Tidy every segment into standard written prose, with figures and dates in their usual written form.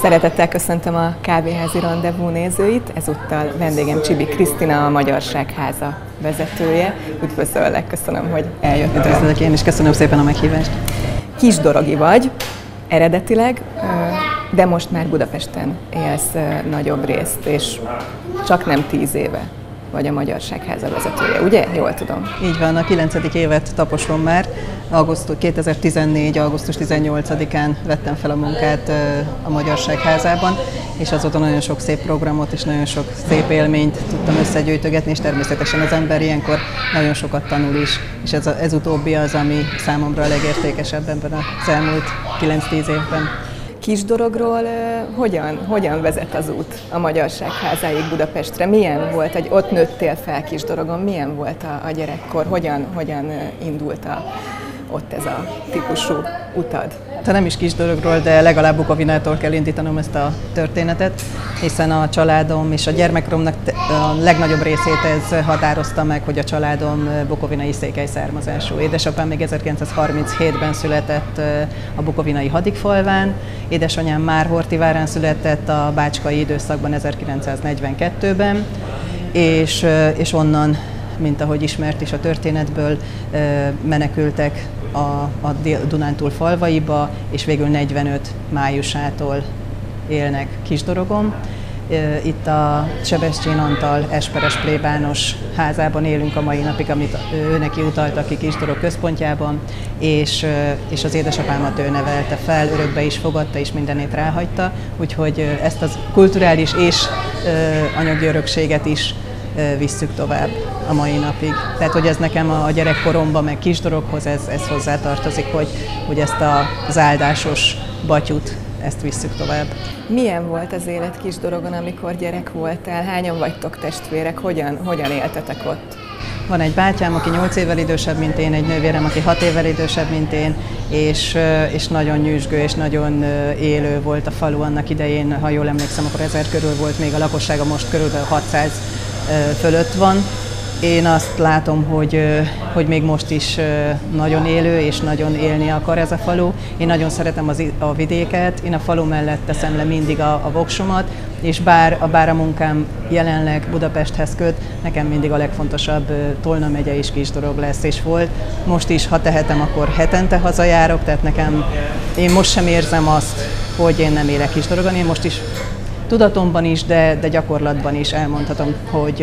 Szeretettel köszöntöm a Kávéházi Randevú nézőit, ezúttal vendégem Csibi Krisztina, a Magyarság Háza vezetője. Üdvözöllek, köszönöm, hogy eljöttél. Üdvözlök én is, köszönöm szépen a meghívást. Kisdorogi vagy eredetileg, de most már Budapesten élsz nagyobb részt, és csak nem 10 éve vagy a Magyarság Háza vezetője, ugye? Jól tudom. Így van, a 9. évet taposom már. 2014. augusztus 18-án vettem fel a munkát a Magyarság Házában, és azóta nagyon sok szép programot és nagyon sok szép élményt tudtam összegyűjtögetni, és természetesen az ember ilyenkor nagyon sokat tanul is, és ez utóbbi az, ami számomra a legértékesebb ebben az elmúlt 9-10 évben. Kisdorogról hogyan vezet az út a Magyarság Házáig Budapestre? Milyen volt, hogy ott nőttél fel Kisdorogon, milyen volt a gyerekkor, hogyan indult ott ez a típusú utad? Ha nem is Kisdorogról, de legalább Bukovinától kell indítanom ezt a történetet, hiszen a családom és a gyermekkoromnak a legnagyobb részét ez határozta meg, hogy a családom bukovinai székely származású. Édesapám még 1937-ben született a bukovinai Hadikfalván, édesanyám már Horthyvárán született a bácskai időszakban 1942-ben, és onnan, mint ahogy ismert is a történetből, menekültek a Dunántúl falvaiba, és végül 45 májusától élnek Kisdorogon. Itt a Sebestyén Antal esperes plébános házában élünk a mai napig, amit ő neki utalta ki Kisdorog központjában, és az édesapámat ő nevelte fel, örökbe is fogadta, és mindenét ráhagyta, úgyhogy ezt az kulturális és anyagi örökséget is visszük tovább a mai napig. Tehát, hogy ez nekem a gyerekkoromban, meg Kisdoroghoz ez hozzátartozik, hogy ezt az áldásos batyut, ezt visszük tovább. Milyen volt az élet Kisdorogon, amikor gyerek voltál? Hányan vagytok testvérek? Hogyan éltetek ott? Van egy bátyám, aki 8 évvel idősebb, mint én, egy nővérem, aki 6 évvel idősebb, mint én, és nagyon nyüzsgő és nagyon élő volt a falu annak idején. Ha jól emlékszem, akkor 1000 körül volt még a lakossága, most körülbelül 600 fölött van. Én azt látom, hogy még most is nagyon élő és nagyon élni akar ez a falu. Én nagyon szeretem a vidéket, én a falu mellett teszem le mindig a voksomat, és bár a munkám jelenleg Budapesthez köt, nekem mindig a legfontosabb Tolna megye és Kisdorog lesz és volt. Most is, ha tehetem, akkor hetente hazajárok, tehát én most sem érzem azt, hogy én nem élek Kisdorogon. Én most is tudatomban is, de gyakorlatban is elmondhatom,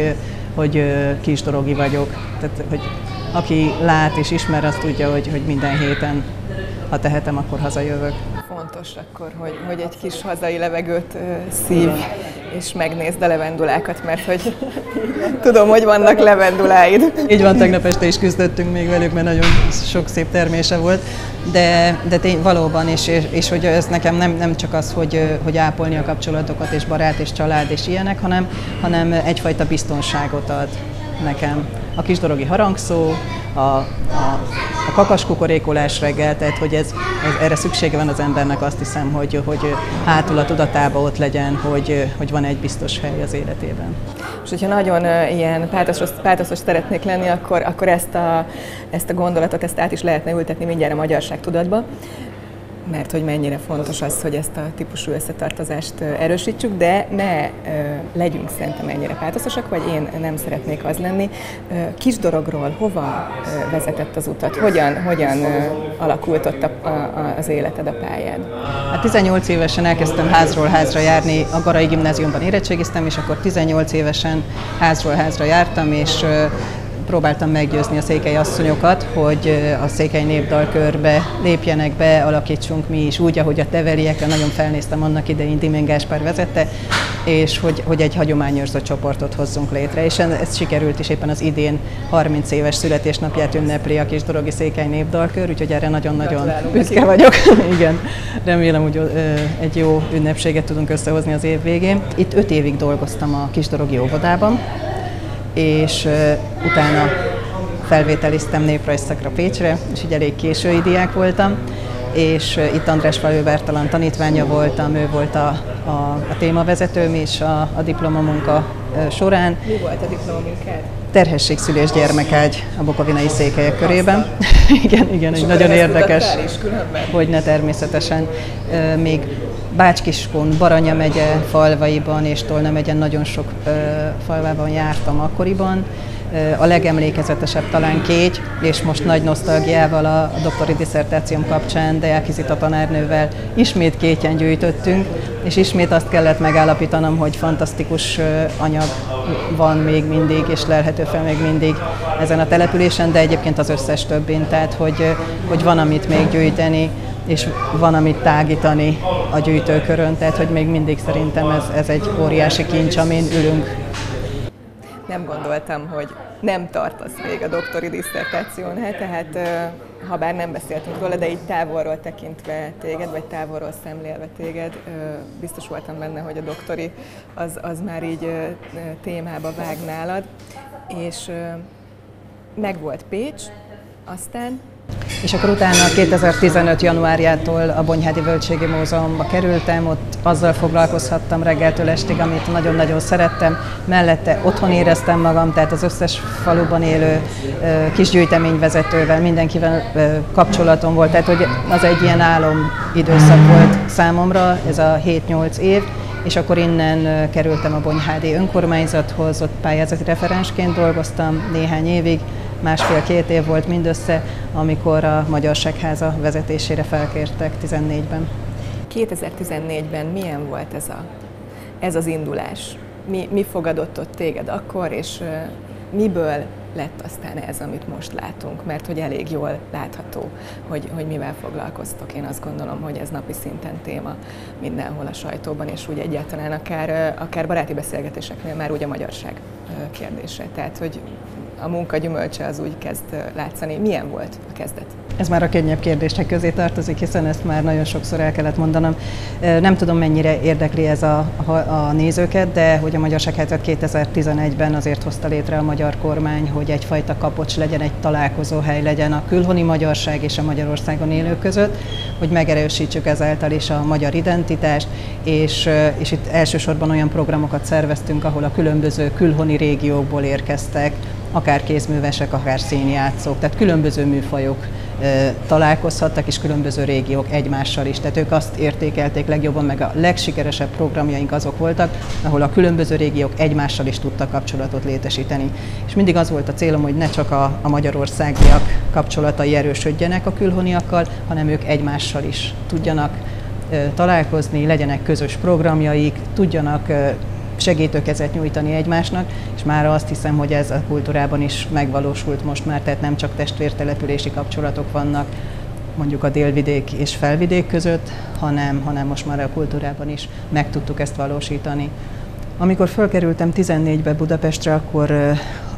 hogy kisdorogi vagyok. Tehát, hogy aki lát és ismer, azt tudja, hogy minden héten, ha tehetem, akkor hazajövök. Fontos akkor, hogy egy kis hazai levegőt szív, és megnézd a levendulákat, mert hogy tudom, hogy vannak levenduláid. Így van, tegnap este is küzdöttünk még velük, mert nagyon sok szép termése volt, de valóban, és hogy ez nekem nem csak az, hogy ápolni a kapcsolatokat, és barát, és család, és ilyenek, hanem egyfajta biztonságot ad nekem. A kisdorogi harangszó, a kakaskukorékolás reggel, tehát hogy erre szüksége van az embernek, azt hiszem, hogy hátul a tudatában ott legyen, hogy van egy biztos hely az életében. És hogyha nagyon ilyen pátoszos szeretnék lenni, akkor ezt a gondolatot át is lehetne ültetni mindjárt a magyarság tudatba, mert hogy mennyire fontos az, hogy ezt a típusú összetartozást erősítsük, de ne legyünk szerintem ennyire pátoszosak, vagy én nem szeretnék az lenni. Kisdorogról hova vezetett az utat? Hogyan alakult ott az életed, a pályád? Hát 18 évesen elkezdtem házról házra járni, a Garai Gimnáziumban érettségiztem, és akkor 18 évesen házról házra jártam, és próbáltam meggyőzni a székely asszonyokat, hogy a székely népdalkörbe lépjenek be, alakítsunk mi is úgy, ahogy a teveliekre. Nagyon felnéztem annak idején, Dimén Gáspár vezette, és hogy egy hagyományőrző csoportot hozzunk létre. És ez sikerült is, éppen az idén 30 éves születésnapját ünnepli a Kisdorogi Székely Népdalkör, úgyhogy erre nagyon-nagyon büszke vagyok. Igen, remélem, hogy egy jó ünnepséget tudunk összehozni az év végén. Itt 5 évig dolgoztam a Kisdorogi óvodában, és utána felvételiztem néprajzszakra Pécsre, és így elég késői diák voltam. és itt András Falvy Bertalan tanítványa voltam, ő volt a témavezetőm is a diplomamunka során. Mi volt a diplomamunkád? Terhességszülés gyermekágy a bukovinai székelyek körében. igen, egy nagyon érdekes. Hogyne, természetesen. Még Bács-Kiskun, Baranya megye falvaiban és Tolna megyen nagyon sok falvában jártam akkoriban. A legemlékezetesebb talán Kégy, és most nagy nosztalgiával a doktori disszertációm kapcsán Deáki Zita tanárnővel ismét Kétyen gyűjtöttünk, és ismét azt kellett megállapítanom, hogy fantasztikus anyag van még mindig, és lelhető fel még mindig ezen a településen, de egyébként az összes többén, tehát hogy van amit még gyűjteni, és van amit tágítani a gyűjtőkörön, tehát hogy még mindig szerintem ez egy óriási kincs, amin ülünk. Nem gondoltam, hogy nem tartasz még a doktori disszertációnál, tehát ha bár nem beszéltünk róla, de így távolról tekintve téged, vagy távolról szemlélve téged, biztos voltam benne, hogy a doktori az már így témába vág nálad, és megvolt Pécs, aztán... És akkor utána 2015. januárjától a Bonyhádi Völgységi Múzeumba kerültem, ott azzal foglalkozhattam reggeltől estig, amit nagyon-nagyon szerettem. Mellette otthon éreztem magam, tehát az összes faluban élő kis gyűjteményvezetővel, mindenkivel kapcsolatom volt, tehát hogy az egy ilyen álomidőszak volt számomra, ez a 7-8 év, és akkor innen kerültem a Bonyhádi önkormányzathoz, ott pályázati referensként dolgoztam néhány évig, 1,5-2 év volt mindössze, amikor a Magyarságháza vezetésére felkértek 2014-ben. 2014-ben milyen volt ez az indulás? Mi fogadott ott téged akkor, és miből lett aztán ez, amit most látunk? Mert hogy elég jól látható, hogy mivel foglalkoztok. Én azt gondolom, hogy ez napi szinten téma mindenhol a sajtóban, és úgy egyáltalán akár baráti beszélgetéseknél már úgy a magyarság kérdése. Tehát, hogy a munka gyümölcse az úgy kezd látszani. Milyen volt a kezdet? Ez már a könnyebb kérdések közé tartozik, hiszen ezt már nagyon sokszor el kellett mondanom. Nem tudom, mennyire érdekli ez a nézőket, de hogy a Magyarságházat 2011-ben azért hozta létre a magyar kormány, hogy egyfajta kapocs legyen, egy találkozóhely legyen a külhoni magyarság és a Magyarországon élők között, hogy megerősítsük ezáltal is a magyar identitást, és itt elsősorban olyan programokat szerveztünk, ahol a különböző külhoni régiókból érkeztek, akár kézművesek, akár színjátszók, tehát különböző műfajok találkozhattak, és különböző régiók egymással is. Tehát ők azt értékelték legjobban, meg a legsikeresebb programjaink azok voltak, ahol a különböző régiók egymással is tudtak kapcsolatot létesíteni. És mindig az volt a célom, hogy ne csak a magyarországiak kapcsolatai erősödjenek a külhoniakkal, hanem ők egymással is tudjanak találkozni, legyenek közös programjaik, tudjanak segítőkezet nyújtani egymásnak, és már azt hiszem, hogy ez a kultúrában is megvalósult most már, tehát nem csak testvértelepülési kapcsolatok vannak mondjuk a délvidék és felvidék között, hanem most már a kultúrában is meg tudtuk ezt valósítani. Amikor fölkerültem 14-be Budapestre, akkor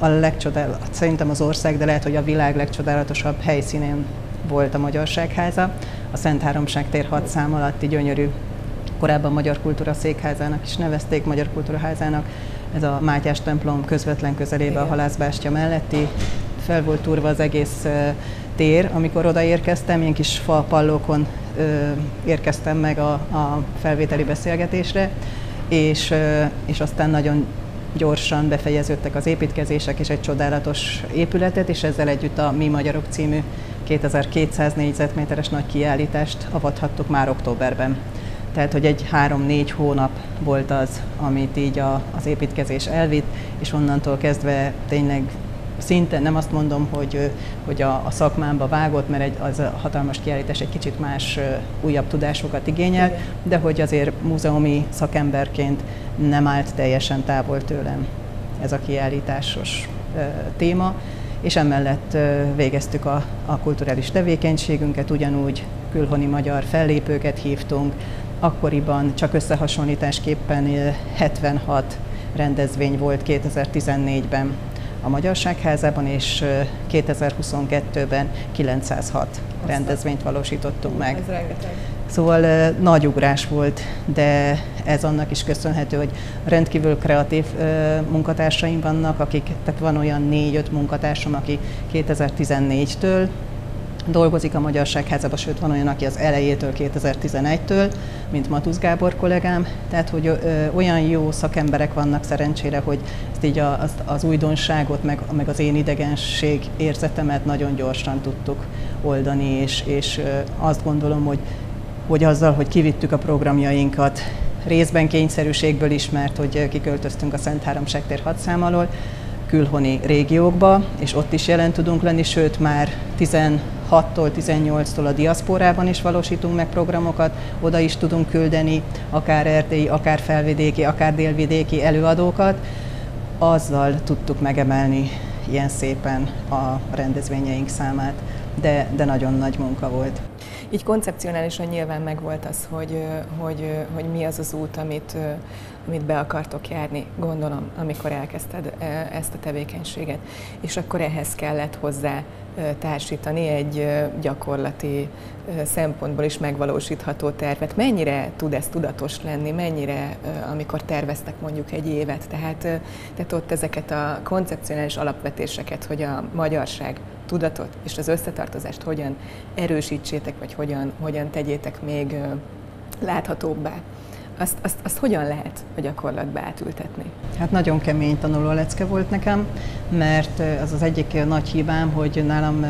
szerintem az ország, de lehet, hogy a világ legcsodálatosabb helyszínén volt a Magyarságháza, a Szent Háromság tér 6 szám alatti gyönyörű, korábban Magyar Kultúra Székházának is nevezték, Magyar Kultúraházának, ez a Mátyás templom közvetlen közelébe a Halászbástya melletti, fel volt túrva az egész tér, amikor odaérkeztem, ilyen kis falpallókon érkeztem meg a felvételi beszélgetésre, és aztán nagyon gyorsan befejeződtek az építkezések, és egy csodálatos épületet, és ezzel együtt a Mi Magyarok című 2200 négyzetméteres nagy kiállítást avathattuk már októberben. Tehát, hogy egy 3-4 hónap volt az, amit így az építkezés elvitt, és onnantól kezdve tényleg szinte nem azt mondom, hogy a szakmámba vágott, mert az a hatalmas kiállítás egy kicsit más, újabb tudásokat igényel, de hogy azért múzeumi szakemberként nem állt teljesen távol tőlem ez a kiállításos téma, és emellett végeztük a kulturális tevékenységünket, ugyanúgy külhoni magyar fellépőket hívtunk. Akkoriban csak összehasonlításképpen 76 rendezvény volt 2014-ben a Magyarságházában, és 2022-ben 906 rendezvényt valósítottunk meg. Ez rengeteg. Szóval nagy ugrás volt, de ez annak is köszönhető, hogy rendkívül kreatív munkatársaim vannak, tehát van olyan 4-5 munkatársam, aki 2014-től dolgozik a Magyarságházában, sőt van olyan, aki az elejétől, 2011-től, mint Matusz Gábor kollégám, tehát hogy olyan jó szakemberek vannak szerencsére, hogy ezt így az újdonságot, meg az én idegenség érzetemet nagyon gyorsan tudtuk oldani, és azt gondolom, hogy azzal, hogy kivittük a programjainkat, részben kényszerűségből is, mert hogy kiköltöztünk a Szent Háromságtér 6 szám alól, külhoni régiókba, és ott is jelen tudunk lenni, sőt már 16-tól, 18-tól a diaszporában is valósítunk meg programokat, oda is tudunk küldeni akár erdélyi, akár felvidéki, akár délvidéki előadókat. Azzal tudtuk megemelni ilyen szépen a rendezvényeink számát, de nagyon nagy munka volt. Így koncepcionálisan nyilván megvolt az, hogy mi az az út, amit be akartok járni, gondolom, amikor elkezdted ezt a tevékenységet. És akkor ehhez kellett hozzá társítani egy gyakorlati szempontból is megvalósítható tervet. Mennyire tud ez tudatos lenni, mennyire, amikor terveztek mondjuk egy évet, tehát ott ezeket a koncepcionális alapvetéseket, hogy a magyarság tudatot és az összetartozást hogyan erősítsétek, vagy hogyan tegyétek még láthatóbbá. Azt hogyan lehet a gyakorlatba átültetni? Hát nagyon kemény tanulólecke volt nekem, mert az az egyik nagy hibám, hogy nálam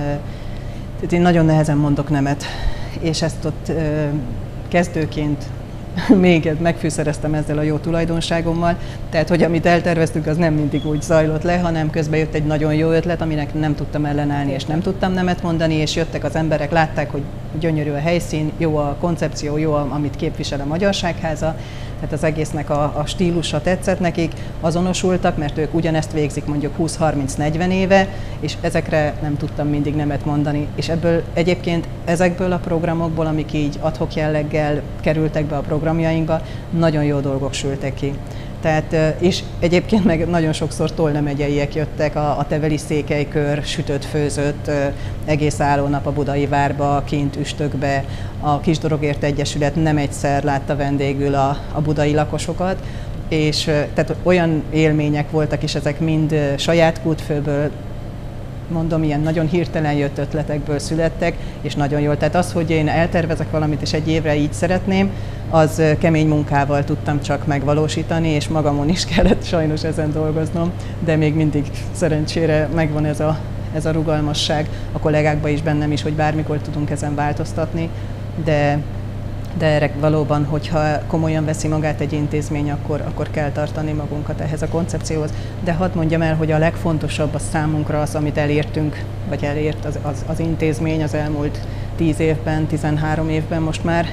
én nagyon nehezen mondok nemet, és ezt ott kezdőként még megfűszereztem ezzel a jó tulajdonságommal, tehát hogy amit elterveztük, az nem mindig úgy zajlott le, hanem közben jött egy nagyon jó ötlet, aminek nem tudtam ellenállni, és nem tudtam nemet mondani, és jöttek az emberek, látták, hogy gyönyörű a helyszín, jó a koncepció, jó, amit képvisel a Magyarságháza, tehát az egésznek a stílusa tetszett nekik, azonosultak, mert ők ugyanezt végzik mondjuk 20-30-40 éve, és ezekre nem tudtam mindig nemet mondani. És ebből egyébként ezekből a programokból, amik így ad-hoc jelleggel kerültek be a programjainkba, nagyon jó dolgok sültek ki. Tehát, és egyébként meg nagyon sokszor Tolna megyeiek jöttek, a Teveli Székelykör sütött-főzött egész állónap a Budai Várba, kint Üstökbe, a Kisdorogért Egyesület nem egyszer látta vendégül a budai lakosokat, és tehát olyan élmények voltak, és ezek mind saját kútfőből, mondom, ilyen nagyon hirtelen jött ötletekből születtek, és nagyon jól. Tehát az, hogy én eltervezek valamit, és egy évre így szeretném, az kemény munkával tudtam csak megvalósítani, és magamon is kellett sajnos ezen dolgoznom, de még mindig szerencsére megvan ez a rugalmasság a kollégákban is, bennem is, hogy bármikor tudunk ezen változtatni, de erre valóban, hogyha komolyan veszi magát egy intézmény, akkor kell tartani magunkat ehhez a koncepcióhoz. De hadd mondjam el, hogy a legfontosabb a számunkra az, amit elértünk, vagy elért az intézmény az elmúlt 10 évben, 13 évben most már,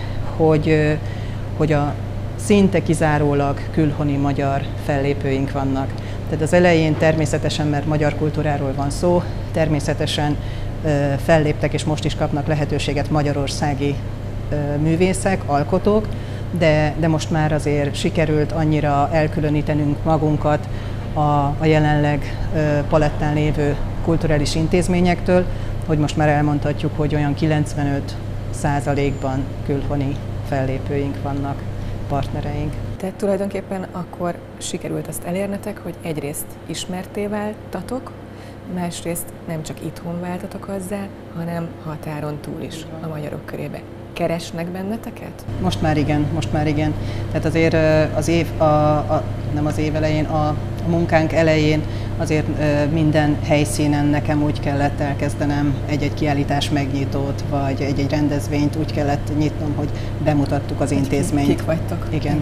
hogy a szinte kizárólag külhoni magyar fellépőink vannak. Tehát az elején természetesen, mert magyar kultúráról van szó, természetesen felléptek, és most is kapnak lehetőséget magyarországi művészek, alkotók, de most már azért sikerült annyira elkülönítenünk magunkat a jelenleg palettán lévő kulturális intézményektől, hogy most már elmondhatjuk, hogy olyan 95%-ban külhoni fellépőink vannak, partnereink. Tehát tulajdonképpen akkor sikerült azt elérnetek, hogy egyrészt ismertté váltatok, másrészt nem csak itthon váltatok azzá, hanem határon túl is a magyarok körébe. Keresnek benneteket? Most már igen. Tehát azért az év, nem az év elején, a munkánk elején azért minden helyszínen nekem úgy kellett elkezdenem egy kiállítás megnyitót, vagy egy rendezvényt úgy kellett nyitnom, hogy bemutattuk az intézményt. Kik vagytok? Igen.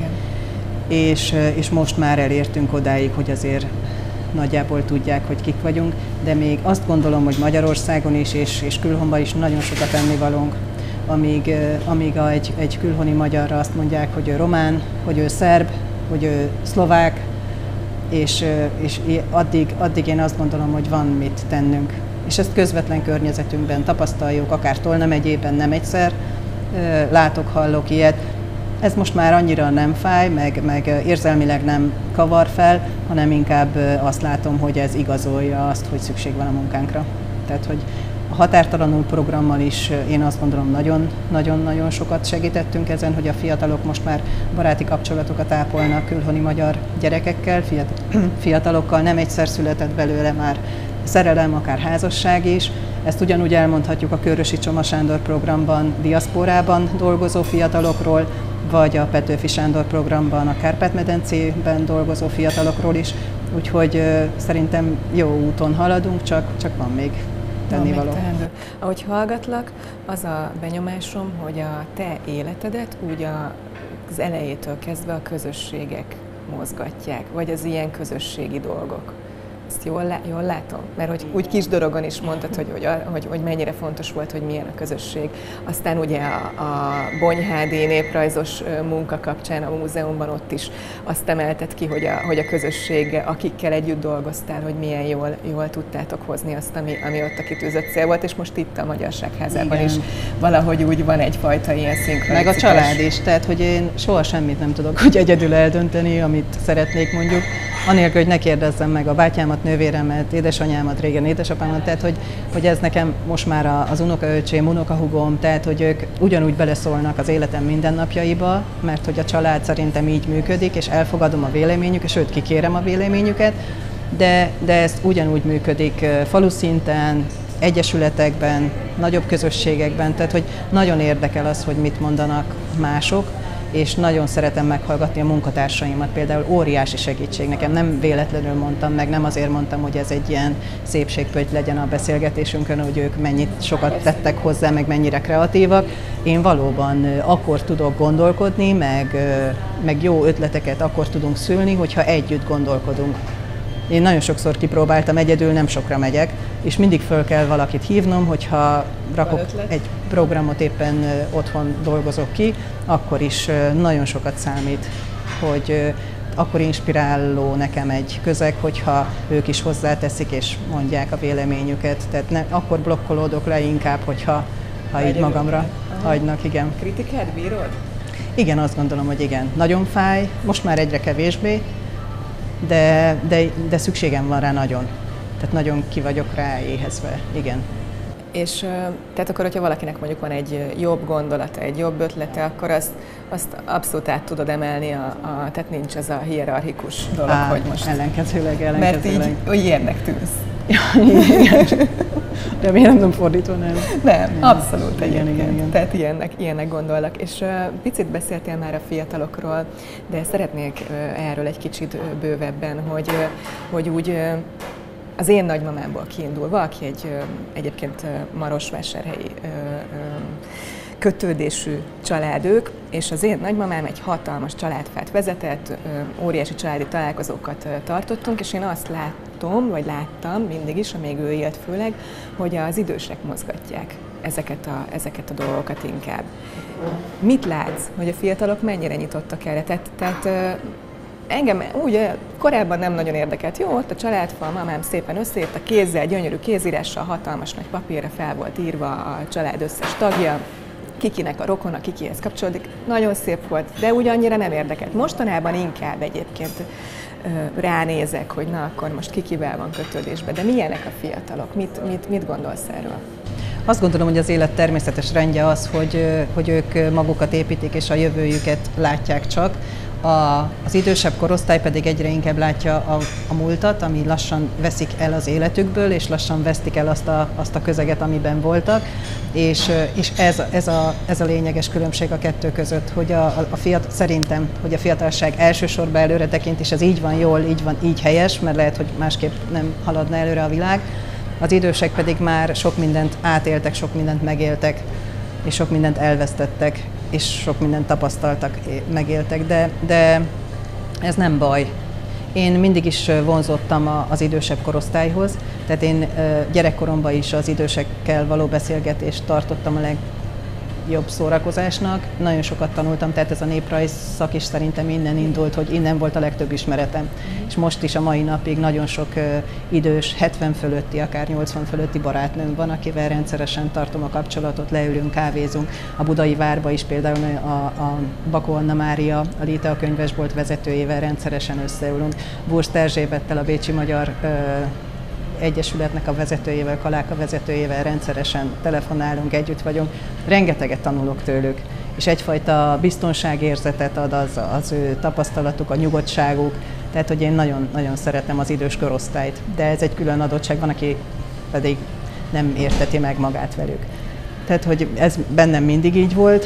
És most már elértünk odáig, hogy azért nagyjából tudják, hogy kik vagyunk, de még azt gondolom, hogy Magyarországon is és külhonban is nagyon sokat tennivalónk, amíg egy külhoni magyarra azt mondják, hogy ő román, hogy ő szerb, hogy ő szlovák, és addig én azt gondolom, hogy van mit tennünk. És ezt közvetlen környezetünkben tapasztaljuk, akár Tolna megyében nem egyszer látok, hallok ilyet. Ez most már annyira nem fáj, meg érzelmileg nem kavar fel, hanem inkább azt látom, hogy ez igazolja azt, hogy szükség van a munkánkra. Tehát, hogy a Határtalanul programmal is én azt gondolom nagyon-nagyon sokat segítettünk ezen, hogy a fiatalok most már baráti kapcsolatokat ápolnak külhoni magyar gyerekekkel, fiatalokkal, nem egyszer született belőle már szerelem, akár házasság is. Ezt ugyanúgy elmondhatjuk a Körösi Csoma Sándor programban, diaszporában dolgozó fiatalokról, vagy a Petőfi Sándor programban, a Kárpát-medencében dolgozó fiatalokról is. Úgyhogy szerintem jó úton haladunk, csak van még tennivaló. Ahogy hallgatlak, az a benyomásom, hogy a te életedet úgy az elejétől kezdve a közösségek mozgatják, vagy az ilyen közösségi dolgok. Ezt jól látom? Mert hogy úgy kis dorogon is mondtad, hogy mennyire fontos volt, hogy milyen a közösség. Aztán ugye a Bonyhádi néprajzos munka kapcsán a múzeumban ott is azt emelted ki, hogy a közösség, akikkel együtt dolgoztál, hogy milyen jól tudtátok hozni azt, ami ott a kitűzött cél volt, és most itt a Magyarságházában is valahogy úgy van egyfajta ilyen szinkronizmus. Meg a család is, tehát hogy én soha semmit nem tudok úgy egyedül eldönteni, amit szeretnék mondjuk, anélkül, hogy ne kérdezzem meg a bátyámat, nővéremet, édesanyámat, régen édesapámat, tehát hogy ez nekem most már az unokaöcsém, unokahúgom, tehát hogy ők ugyanúgy beleszólnak az életem mindennapjaiba, mert hogy a család szerintem így működik, és elfogadom a véleményüket, sőt kikérem a véleményüket, de ez ugyanúgy működik faluszinten, egyesületekben, nagyobb közösségekben, tehát hogy nagyon érdekel az, hogy mit mondanak mások, és nagyon szeretem meghallgatni a munkatársaimat, például óriási segítség. Nekem nem véletlenül mondtam meg, nem azért mondtam, hogy ez egy ilyen szépségpötty legyen a beszélgetésünkön, hogy ők mennyit sokat tettek hozzá, meg mennyire kreatívak. Én valóban akkor tudok gondolkodni, meg jó ötleteket akkor tudunk szülni, hogyha együtt gondolkodunk. Én nagyon sokszor kipróbáltam, egyedül nem sokra megyek, és mindig föl kell valakit hívnom, hogyha rakok egy programot, éppen otthon dolgozok ki, akkor is nagyon sokat számít, hogy akkor inspiráló nekem egy közeg, hogyha ők is hozzáteszik és mondják a véleményüket. Tehát akkor blokkolódok le inkább, hogyha így magamra hagynak, igen. Kritikát bírod? Igen, azt gondolom, hogy igen. Nagyon fáj, most már egyre kevésbé, de szükségem van rá nagyon. Tehát nagyon ki vagyok rá éhezve, igen. És tehát akkor, hogyha valakinek mondjuk van egy jobb gondolata, egy jobb ötlete, akkor azt abszolút át tudod emelni, tehát nincs ez a hierarchikus dolog, hogy most... Ellenkezőleg. Mert így ilyennek tűnsz. Igen. Remélem nem fordítva, nem. Nem, abszolút egyébként. Igen. Tehát ilyennek gondolnak. És picit beszéltél már a fiatalokról, de szeretnék erről egy kicsit bővebben, hogy úgy az én nagymamámból kiindulva, aki egyébként marosvásárhelyi kötődésű családők, és az én nagymamám egy hatalmas családfát vezetett, óriási családi találkozókat tartottunk, és én azt láttam mindig is, amíg ő élt főleg, hogy az idősek mozgatják ezeket a dolgokat inkább. Mit látsz, hogy a fiatalok mennyire nyitottak erre? Tehát engem úgy korábban nem nagyon érdekelt. Jó, ott a családfa, mamám szépen összeírta kézzel, gyönyörű kézírással, hatalmas nagy papírra fel volt írva a család összes tagja, kikinek a rokona, kikihez kapcsolódik. Nagyon szép volt, de úgy annyira nem érdekelt. Mostanában inkább egyébként ránézek, hogy na akkor most kikivel van kötődésben, de milyenek a fiatalok? Mit gondolsz erről? Azt gondolom, hogy az élet természetes rendje az, hogy ők magukat építik és a jövőjüket látják csak. Az idősebb korosztály pedig egyre inkább látja a múltat, ami lassan veszik el az életükből, és lassan vesztik el azt a közeget, amiben voltak. És ez a lényeges különbség a kettő között, hogy szerintem, hogy a fiatalság elsősorban előre tekint, és ez így van jól, így helyes, mert lehet, hogy másképp nem haladna előre a világ. Az idősek pedig már sok mindent átéltek, sok mindent megéltek, és sok mindent elvesztettek, és sok mindent tapasztaltak, megéltek, de ez nem baj. Én mindig is vonzottam az idősebb korosztályhoz, tehát én gyerekkoromban is az idősekkel való beszélgetést tartottam a legjobb szórakozásnak. Nagyon sokat tanultam, tehát ez a néprajz szak is szerintem innen indult, hogy innen volt a legtöbb ismeretem. És most is a mai napig nagyon sok idős, 70 fölötti, akár 80 fölötti barátnőm van, akivel rendszeresen tartom a kapcsolatot, leülünk, kávézunk. A Budai Várba is például a Bakó Anna Mária, a Lítea könyvesbolt vezetőjével rendszeresen összeülünk. Burst Erzsébettel, a Bécsi Magyar Egyesületnek a vezetőjével, Kaláka vezetőjével rendszeresen telefonálunk, együtt vagyunk. Rengeteget tanulok tőlük, és egyfajta biztonságérzetet ad az ő tapasztalatuk, a nyugodtságuk. Tehát, hogy én nagyon, nagyon szeretem az idős korosztályt, de ez egy külön adottság, van, aki pedig nem érteti meg magát velük. Tehát, hogy ez bennem mindig így volt,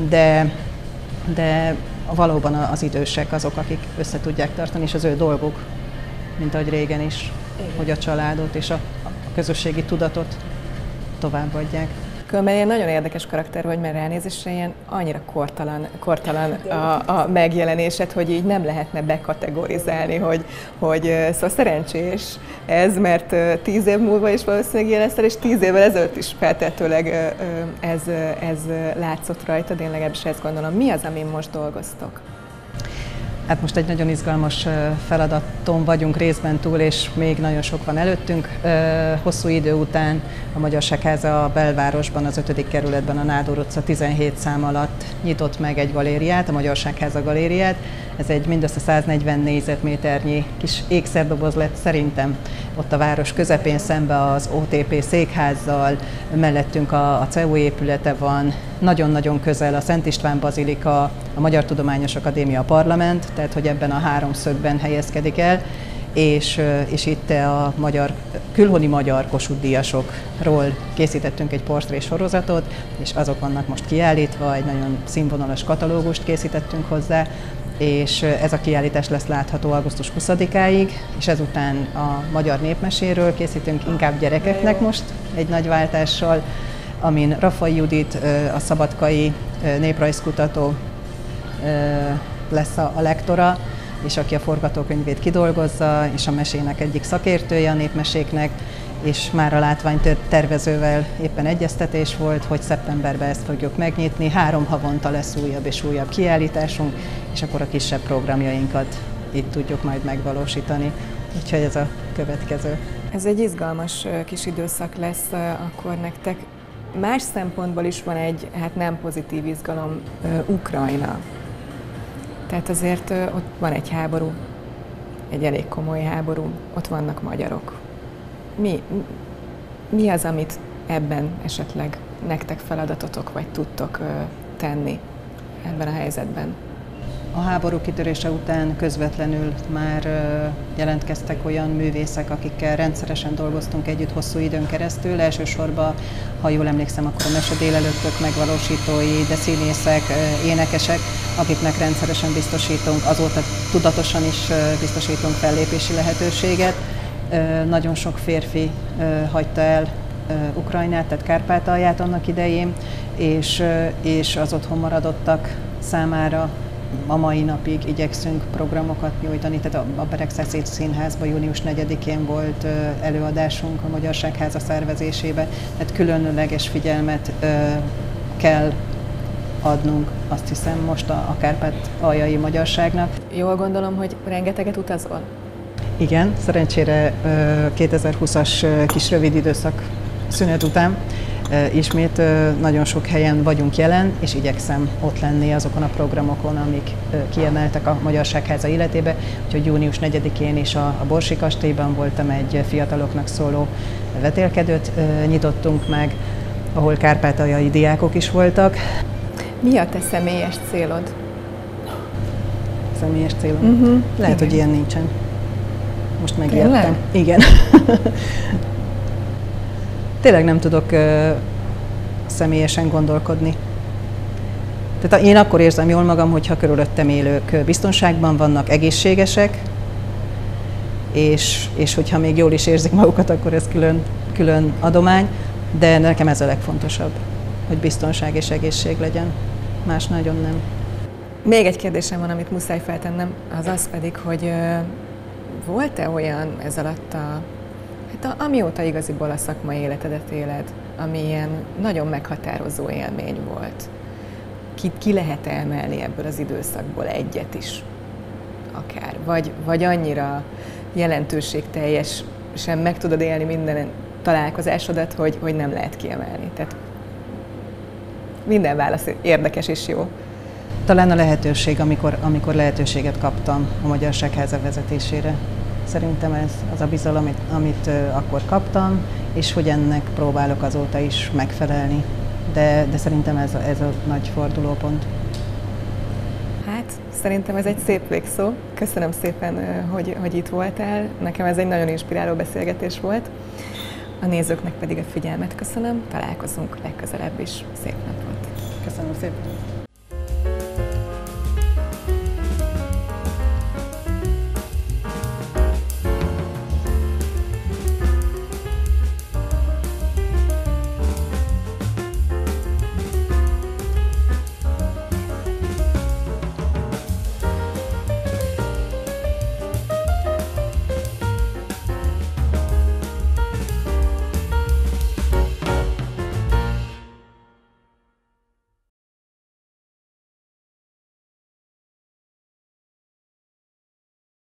de valóban az idősek azok, akik össze tudják tartani, és az ő dolguk, mint ahogy régen is, igen, hogy a családot és a közösségi tudatot továbbadják. Különben ilyen nagyon érdekes karakter vagy, mert ránézésre ilyen annyira kortalan a megjelenésed, hogy így nem lehetne bekategorizálni, hogy szóval szerencsés ez, mert 10 év múlva is valószínűleg ilyen leszel, és 10 évvel ezelőtt is feltétlenül ez látszott rajtad, én legalábbis ezt gondolom. Mi az, amin most dolgoztok? Hát most egy nagyon izgalmas feladaton vagyunk részben túl, és még nagyon sok van előttünk. Hosszú idő után a Magyarságháza a belvárosban, az 5. kerületben, a Nádor utca 17 szám alatt nyitott meg egy galériát, a Magyarságháza galériát. Ez egy mindössze 140 négyzetméternyi kis ékszerdoboz lett szerintem ott a város közepén, szembe az OTP székházzal, mellettünk a CEU épülete van, nagyon-nagyon közel a Szent István bazilika, a Magyar Tudományos Akadémia, a parlament, tehát hogy ebben a háromszögben helyezkedik el, és itt a külhoni magyar Kossuth-díjasokról készítettünk egy portré sorozatot, és azok vannak most kiállítva, egy nagyon színvonalas katalógust készítettünk hozzá, és ez a kiállítás lesz látható augusztus 20-áig, és ezután a magyar népmeséről készítünk inkább gyerekeknek most egy nagy váltással, amin Rafai Judit, a szabadkai néprajzkutató lesz a lektora, és aki a forgatókönyvét kidolgozza, és a mesének egyik szakértője a népmeséknek, és már a látványtervezővel éppen egyeztetés volt, hogy szeptemberben ezt fogjuk megnyitni. 3 havonta lesz újabb és újabb kiállításunk, és akkor a kisebb programjainkat itt tudjuk majd megvalósítani. Úgyhogy ez a következő. Ez egy izgalmas kis időszak lesz akkor nektek. Más szempontból is van egy, hát nem pozitív izgalom, Ukrajna. Tehát azért ott van egy háború, egy elég komoly háború, ott vannak magyarok. Mi az, amit ebben esetleg nektek feladatotok, vagy tudtok tenni ebben a helyzetben? A háború kitörése után közvetlenül már jelentkeztek olyan művészek, akikkel rendszeresen dolgoztunk együtt hosszú időn keresztül. Elsősorban, ha jól emlékszem, akkor a mesedélelőttök megvalósítói, de színészek, énekesek, akiknek rendszeresen biztosítunk, azóta tudatosan is biztosítunk fellépési lehetőséget. Nagyon sok férfi hagyta el Ukrajnát, tehát Kárpátalját annak idején, és az otthon maradottak számára a mai napig igyekszünk programokat nyújtani. Tehát a Beregszászi Színházban június 4-én volt előadásunk a Magyarságháza szervezésébe, tehát különleges figyelmet kell adnunk, azt hiszem, most a kárpátaljai magyarságnak. Jól gondolom, hogy rengeteget utazol? Igen, szerencsére 2020-as kis rövid időszak szünet után ismét nagyon sok helyen vagyunk jelen, és igyekszem ott lenni azokon a programokon, amik kiemeltek a Magyarságháza életébe. Úgyhogy június 4-én is a Borsi kastélyban voltam, egy fiataloknak szóló vetélkedőt nyitottunk meg, ahol kárpátaljai diákok is voltak. Mi a te személyes célod? Személyes célom? Lehet, igen, hogy ilyen nincsen. Most megijedtem. Igen. Tényleg nem tudok személyesen gondolkodni. Tehát én akkor érzem jól magam, hogyha körülöttem élők biztonságban vannak, egészségesek, és hogyha még jól is érzik magukat, akkor ez külön adomány, de nekem ez a legfontosabb, hogy biztonság és egészség legyen. Más nagyon nem. Még egy kérdésem van, amit muszáj feltennem, az pedig, hogy volt-e olyan ez alatt amióta igaziból a szakmai életedet éled, ami ilyen nagyon meghatározó élmény volt? Ki lehet emelni ebből az időszakból egyet is? Akár. Vagy annyira jelentőségteljesen meg tudod élni minden találkozásodat, hogy nem lehet kiemelni. Tehát minden válasz érdekes és jó. Talán a lehetőség, amikor lehetőséget kaptam a Magyarságháza vezetésére. Szerintem ez az a bizalom, amit akkor kaptam, és hogy ennek próbálok azóta is megfelelni. De szerintem ez a nagy fordulópont. Hát, szerintem ez egy szép végszó. Köszönöm szépen, hogy itt voltál. Nekem ez egy nagyon inspiráló beszélgetés volt. A nézőknek pedig a figyelmet köszönöm, találkozunk legközelebb is. Szép napot! Köszönöm szépen!